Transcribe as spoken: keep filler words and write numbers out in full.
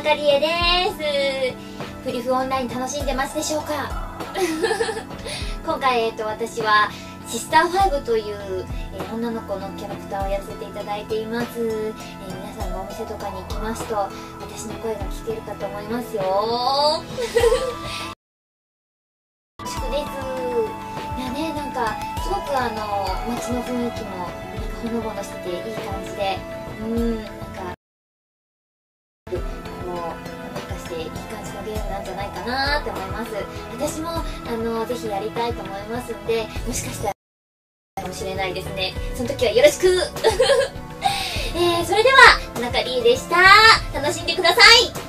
中理恵です。プリフオンライン楽しんでますでしょうか？今回、えっと、私はシスターファイブという、えー、女の子のキャラクターをやらせていただいています。えー、皆さんがお店とかに行きますと私の声が聞けるかと思いますよ。よろしくです。いやね、なんかすごくあの街の雰囲気もなんかほのぼのしてていい感じで、うーん、なんかこうなんかしていい感じのゲームなんじゃないかなって思います。私もあのぜひやりたいと思いますんで、もしかしたらかもしれないですね。その時はよろしく。えー、それでは中理恵でした。楽しんでください。